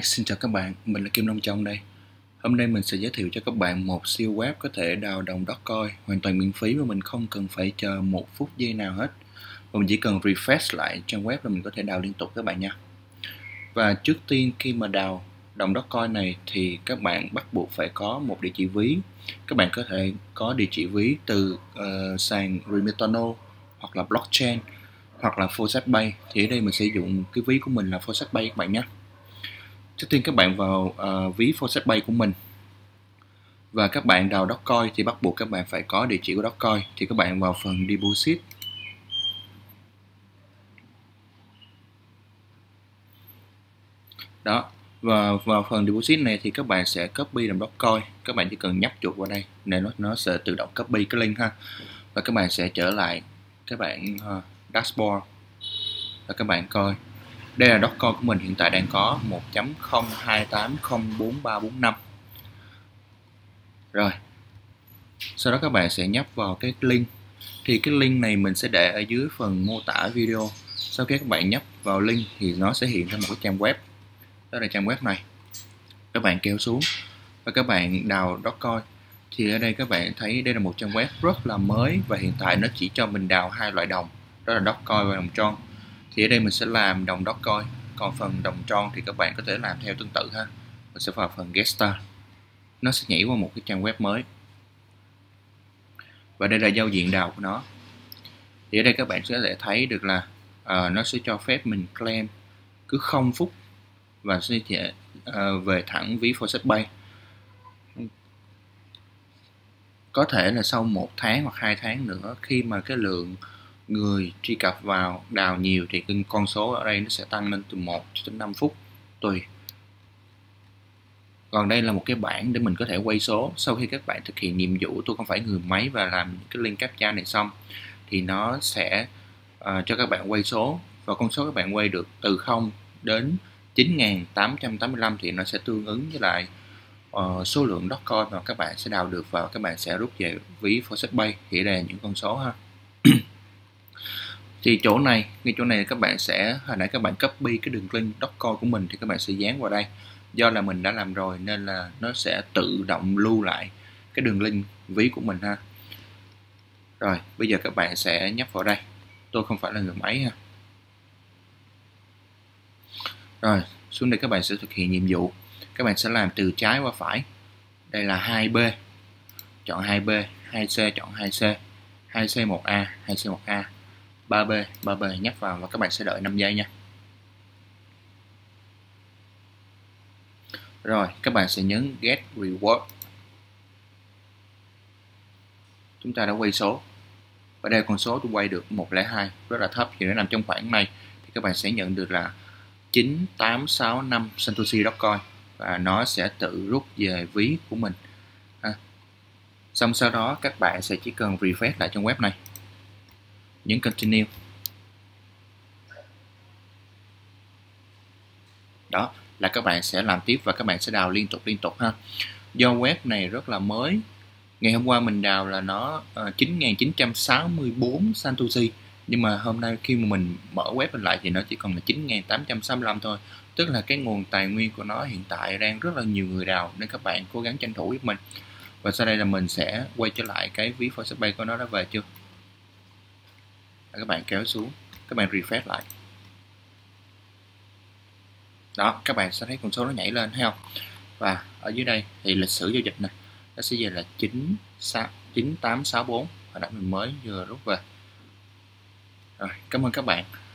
Xin chào các bạn, mình là Kim Long Trong đây. Hôm nay mình sẽ giới thiệu cho các bạn một siêu web có thể đào đồng Dogecoin hoàn toàn miễn phí mà mình không cần phải chờ một phút giây nào hết. Và mình chỉ cần refresh lại trang web là mình có thể đào liên tục các bạn nha. Và trước tiên khi mà đào đồng Dogecoin này thì các bạn bắt buộc phải có một địa chỉ ví. Các bạn có thể có địa chỉ ví từ sàn Remitano hoặc là blockchain hoặc là Faucetpay. Thì ở đây mình sẽ dùng cái ví của mình là Faucetpay các bạn nhé. Trước tiên các bạn vào ví Faucetpay của mình và các bạn đào Dogecoin thì bắt buộc các bạn phải có địa chỉ của Dogecoin. Thì các bạn vào phần Deposit. Đó, và vào phần Deposit này thì các bạn sẽ copy đồng Dogecoin. Các bạn chỉ cần nhấp chuột vào đây nên nó sẽ tự động copy cái link ha. Và các bạn sẽ trở lại các bạn dashboard và các bạn coi. Đây là Dogecoin của mình hiện tại đang có 1.0280435. Rồi. Sau đó các bạn sẽ nhấp vào cái link. Thì cái link này mình sẽ để ở dưới phần mô tả video. Sau khi các bạn nhấp vào link thì nó sẽ hiện ra một cái trang web. Đó là trang web này. Các bạn kéo xuống và các bạn đào Dogecoin. Thì ở đây các bạn thấy đây là một trang web rất là mới và hiện tại nó chỉ cho mình đào hai loại đồng. Đó là Dogecoin và đồng Tron. Thì ở đây mình sẽ làm đồng Dogecoin. Còn phần đồng Tron thì các bạn có thể làm theo tương tự ha. Mình sẽ vào phần Get Start. Nó sẽ nhảy qua một cái trang web mới. Và đây là giao diện đào của nó. Thì ở đây các bạn sẽ thể thấy được là nó sẽ cho phép mình claim cứ 0 phút và sẽ về thẳng ví Faucetpay. Có thể là sau 1 tháng hoặc 2 tháng nữa, khi mà cái lượng người truy cập vào đào nhiều thì cái con số ở đây nó sẽ tăng lên từ 1 đến 5 phút tùy. Còn đây là một cái bảng để mình có thể quay số. Sau khi các bạn thực hiện nhiệm vụ tôi không phải người máy và làm cái link captcha này xong thì nó sẽ cho các bạn quay số, và con số các bạn quay được từ 0 đến 9.885 thì nó sẽ tương ứng với lại số lượng Dogecoin mà các bạn sẽ đào được và các bạn sẽ rút về ví Faucetpay. Thì đây là những con số ha. Thì ngay chỗ này các bạn sẽ, hồi nãy các bạn copy cái đường link Dogecoin của mình thì các bạn sẽ dán vào đây. Do là mình đã làm rồi nên là nó sẽ tự động lưu lại cái đường link ví của mình ha. Rồi, bây giờ các bạn sẽ nhấp vào đây. Tôi không phải là người máy ha. Rồi, xuống đây các bạn sẽ thực hiện nhiệm vụ. Các bạn sẽ làm từ trái qua phải. Đây là 2B. Chọn 2B, 2C chọn 2C, 2C 1A, 2C 1A, 3B nhấp vào và các bạn sẽ đợi 5 giây nha. Rồi, các bạn sẽ nhấn Get Reward. Chúng ta đã quay số. Và đây con số tôi quay được 102, rất là thấp. Thì nó nằm trong khoảng này thì các bạn sẽ nhận được là 9865 Satoshi Dogecoin và nó sẽ tự rút về ví của mình. Xong sau đó các bạn sẽ chỉ cần refresh lại trong web này. Nhấn Continue. Đó là các bạn sẽ làm tiếp và các bạn sẽ đào liên tục ha. Do web này rất là mới. Ngày hôm qua mình đào là nó 9.964 Satoshi. Nhưng mà hôm nay khi mà mình mở web lên lại thì nó chỉ còn là 9.865 thôi. Tức là cái nguồn tài nguyên của nó hiện tại đang rất là nhiều người đào, nên các bạn cố gắng tranh thủ giúp mình. Và sau đây là mình sẽ quay trở lại cái ví Faucetpay của nó đã về chưa. Các bạn kéo xuống, các bạn refresh lại. Đó, các bạn sẽ thấy con số nó nhảy lên thấy không? Và ở dưới đây thì lịch sử giao dịch này nó sẽ về là 9864, hồi nãy mình mới vừa rút về. Rồi, cảm ơn các bạn.